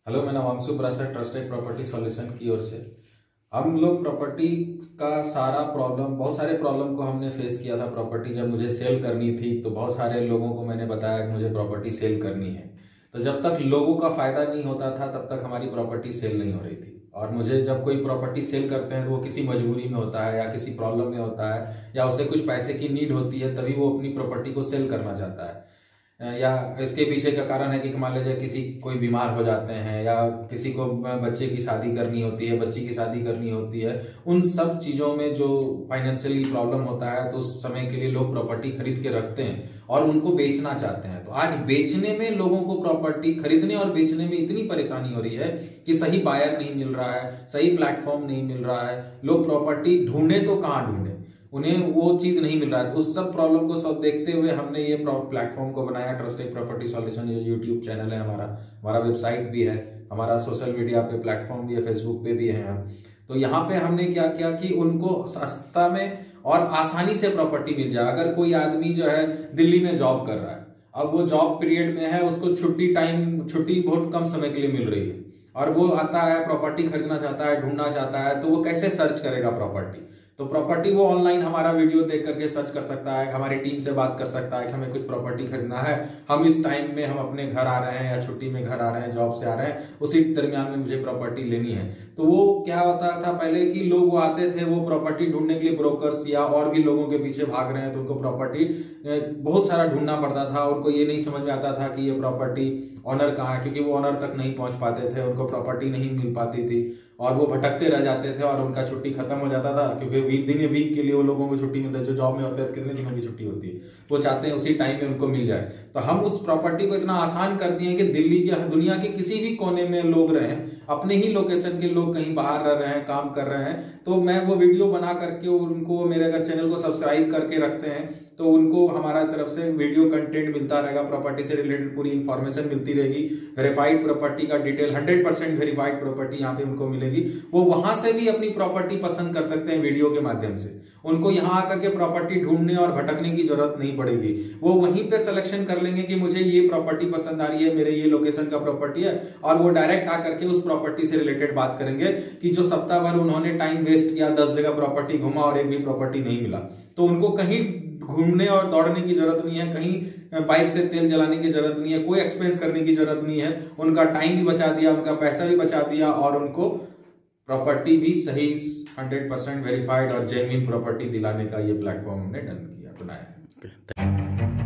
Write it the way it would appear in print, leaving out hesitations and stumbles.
Hello, मैं Navanshu Barasar trusted property solution की ओर से। हम लोग प्रॉपर्टी का सारा प्रॉब्लम, बहुत सारे प्रॉब्लम को हमने फेस किया था। प्रॉपर्टी जब मुझे सेल करनी थी तो बहुत सारे लोगों को मैंने बताया कि मुझे प्रॉपर्टी सेल करनी है। तो जब तक लोगों का फायदा नहीं होता था तब तक हमारी प्रॉपर्टी सेल नहीं हो रही थी। और मुझे जब कोई प्रॉपर्टी सेल करते हैं तो वो किसी मजबूरी में होता है या किसी प्रॉब्लम में होता है या उसे कुछ पैसे की नीड होती है, तभी वो अपनी प्रॉपर्टी को सेल करना चाहता है। या इसके पीछे का कारण है कि मान लीजिए किसी कोई बीमार हो जाते हैं या किसी को बच्चे की शादी करनी होती है, बच्ची की शादी करनी होती है। उन सब चीज़ों में जो फाइनेंशियली प्रॉब्लम होता है तो उस समय के लिए लोग प्रॉपर्टी खरीद के रखते हैं और उनको बेचना चाहते हैं। तो आज बेचने में लोगों को, प्रॉपर्टी खरीदने और बेचने में इतनी परेशानी हो रही है कि सही बायर नहीं मिल रहा है, सही प्लेटफॉर्म नहीं मिल रहा है। लोग प्रॉपर्टी ढूंढे तो कहाँ ढूंढे, उन्हें वो चीज नहीं मिल रहा है। तो उस सब प्रॉब्लम को सब देखते हुए हमने ये प्लेटफॉर्म को बनाया, ट्रस्टेड प्रॉपर्टी सॉल्यूशन। ये यूट्यूब चैनल है हमारा वेबसाइट भी है, हमारा सोशल मीडिया पे प्लेटफॉर्म भी है, फेसबुक पे भी है। तो यहाँ पे हमने क्या किया कि उनको सस्ता में और आसानी से प्रॉपर्टी मिल जाए। अगर कोई आदमी जो है दिल्ली में जॉब कर रहा है, अब वो जॉब पीरियड में है, उसको छुट्टी बहुत कम समय के लिए मिल रही है और वो आता है प्रॉपर्टी खरीदना चाहता है, ढूंढना चाहता है, तो वो कैसे सर्च करेगा प्रॉपर्टी? तो प्रॉपर्टी वो ऑनलाइन हमारा वीडियो देख करके सर्च कर सकता है, हमारी टीम से बात कर सकता है कि हमें कुछ प्रॉपर्टी खरीदना है, हम इस टाइम में हम अपने घर आ रहे हैं या छुट्टी में घर आ रहे हैं, जॉब से आ रहे हैं, उसी दरमियान में मुझे प्रॉपर्टी लेनी है। तो वो क्या होता था पहले कि लोग वो आते थे, वो प्रॉपर्टी ढूंढने के लिए ब्रोकर्स या और भी लोगों के पीछे भाग रहे हैं, तो उनको प्रॉपर्टी बहुत सारा ढूंढना पड़ता था। उनको ये नहीं समझ में आता था कि ये प्रॉपर्टी ऑनर कहाँ है, क्योंकि वो ऑनर तक नहीं पहुंच पाते थे, उनको प्रॉपर्टी नहीं मिल पाती थी और वो भटकते रह जाते थे और उनका छुट्टी खत्म हो जाता था। क्योंकि वीक के लिए वो लोगों को छुट्टी मिलती है, जो जॉब में होते हैं कितने दिनों की छुट्टी होती है, वो चाहते हैं उसी टाइम में उनको मिल जाए। तो हम उस प्रॉपर्टी को इतना आसान कर दिए कि दिल्ली के, दुनिया के किसी भी कोने में लोग रहें, अपने ही लोकेशन के लोग कहीं बाहर रह रहे हैं, काम कर रहे हैं, तो मैं वो वीडियो बना करके उनको, मेरे अगर चैनल को सब्सक्राइब करके रखते हैं तो उनको हमारा तरफ से वीडियो कंटेंट मिलता रहेगा, प्रॉपर्टी से रिलेटेड पूरी इंफॉर्मेशन मिलती रहेगी। वेरीफाइड प्रॉपर्टी का डिटेल, 100% वेरीफाइड प्रॉपर्टी यहाँ पे उनको मिलेगी। वो वहां से भी अपनी प्रॉपर्टी पसंद कर सकते हैं वीडियो के माध्यम से। उनको यहाँ आकर के प्रॉपर्टी ढूंढने और भटकने की जरूरत नहीं पड़ेगी। वो वहीं पे सिलेक्शन कर लेंगे कि मुझे ये प्रॉपर्टी पसंद आ रही है, मेरे ये लोकेशन का प्रॉपर्टी है, और वो डायरेक्ट आकर के उस प्रॉपर्टी से रिलेटेड बात करेंगे कि जो सप्ताह भर उन्होंने टाइम वेस्ट किया, 10 जगह प्रॉपर्टी घुमा और एक भी प्रॉपर्टी नहीं मिला, तो उनको कहीं घूमने और दौड़ने की जरूरत नहीं है, कहीं बाइक से तेल जलाने की जरूरत नहीं है, कोई एक्सपेंस करने की जरूरत नहीं है। उनका टाइम भी बचा दिया, उनका पैसा भी बचा दिया और उनको प्रॉपर्टी भी सही 100% वेरीफाइड और जेन्युइन प्रॉपर्टी दिलाने का ये प्लेटफॉर्म हमने डन किया, बनाया।